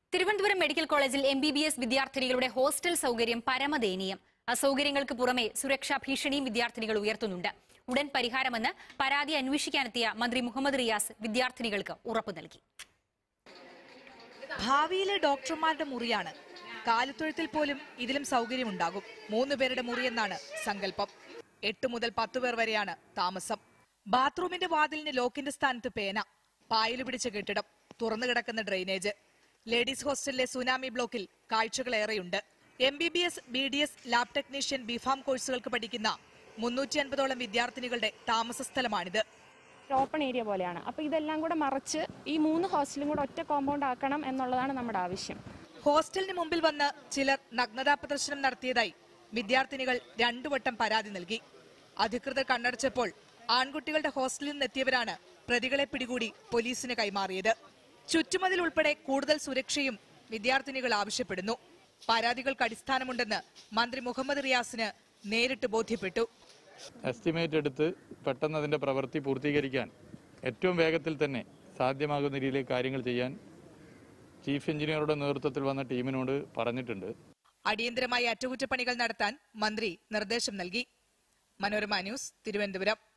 Thiruvananthapuram medical കോളേജിൽ MBBS വിദ്യാർത്ഥിനികളുടെ hostel സൗകര്യം പരമദയനീയം. അസൗകര്യങ്ങൾക്ക് പുറമെ സുരക്ഷാ ഭീഷണിയും വിദ്യാർത്ഥിനികൾ ഉയർത്തുന്നുണ്ട്. ഉടൻ പരിഹാരമെന്ന് പരാതി അന്വേഷിക്കാനെത്തിയ മന്ത്രി മുഹമ്മദ് റിയാസ് വിദ്യാർത്ഥിനികൾക്ക് ഉറപ്പു നൽകി. ഭാവിയിലെ ഡോക്ടർമാരുടെ മുറിയാണ്. കാലിത്തൊഴുത്തിൽ പോലും ഇതിലും സൗകര്യമുണ്ടാകും. 3 പേരുടെ മുറിയെന്നാണ് സങ്കല്പം. 8 മുതൽ 10 പേർ വരെയാണ് താമസം. ബാത്റൂമിന്റെ വാതിലിന് ലോക്കിന്റെ സ്ഥാനത്ത് പേന, പായല് പിടിച്ച കെട്ടിടം, തുറന്നു കിടക്കുന്ന ഡ്രെയിനേജ്. ലേഡീസ് ഹോസ്റ്റലിലെ സുനാമി ബ്ലോക്കിൽ കാഴ്ചകളേറെയുണ്ട്. MBBS, BDS, lab technician, B Pharm കോഴ്സുകൾക്ക് പഠിക്കുന്ന 350ഓളം വിദ്യാർത്ഥിനികളുടെ താമസ സ്ഥലമാണിത്. ഓപ്പൺ ഏരിയ പോലെയാണ്. അപ്പോൾ ഇതെല്ലാം കൂടെ മറച്ച് ഈ 3 ഹോസ്റ്റലും കൂടെ ഒറ്റ കോമ്പൗണ്ട് ആക്കണം എന്നുള്ളതാണ് നമ്മുടെ ആവശ്യം. ഹോസ്റ്റലിന് മുമ്പിൽ വന്ന് ചിലർ നഗ്നതാ പ്രദർശനം നടത്തിയതായി വിദ്യാർത്ഥിനികൾ 2 വട്ടം പരാതി നൽകി. അധികൃതർ കണ്ണടച്ചപ്പോൾ ആൺകുട്ടികളുടെ ഹോസ്റ്റലിൽ നിന്നെത്തിയവരാണ് പ്രതികളെ പിടികൂടി പോലീസിന് കൈമാറിയത്. ചുറ്റുമതിൽ ഉൾപ്പെടെ കൂടുതൽ സുരക്ഷയും വിദ്യാർത്ഥിനികൾ ആവശ്യപ്പെടുന്നു. പരാതികൾക്ക് അടിസ്ഥാനമുണ്ടെന്ന് മന്ത്രി മുഹമ്മദ് റിയാസിന് നേരിട്ട് ബോധ്യപ്പെട്ടു. എസ്റ്റിമേറ്റ് എടുത്ത് പെട്ടെന്ന് അതിന്റെ പ്രവൃത്തി പൂർത്തീകരിക്കാൻ ഏറ്റവും വേഗത്തിൽ തന്നെ സാധ്യമാകുന്ന രീതിയിൽ കാര്യങ്ങൾ ചെയ്യാൻ ചീഫ് എഞ്ചിനീയറുടെ നേതൃത്വത്തിൽ വന്ന ടീമിനോട് പറഞ്ഞിട്ടുണ്ട്. അടിയന്തരമായി അറ്റകുറ്റപ്പണികൾ നടത്താൻ മന്ത്രി നിർദ്ദേശം നൽകി. മനോരമ ന്യൂസ്, തിരുവനന്തപുരം.